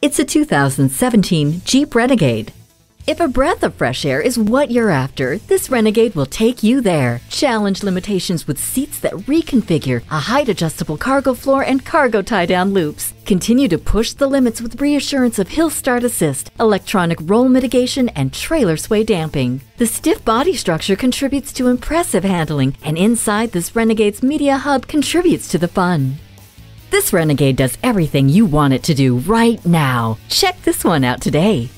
It's a 2017 Jeep Renegade. If a breath of fresh air is what you're after, this Renegade will take you there. Challenge limitations with seats that reconfigure, a height-adjustable cargo floor, and cargo tie-down loops. Continue to push the limits with reassurance of hill start assist, electronic roll mitigation, and trailer sway damping. The stiff body structure contributes to impressive handling, and inside this Renegade's media hub contributes to the fun. This Renegade does everything you want it to do right now. Check this one out today.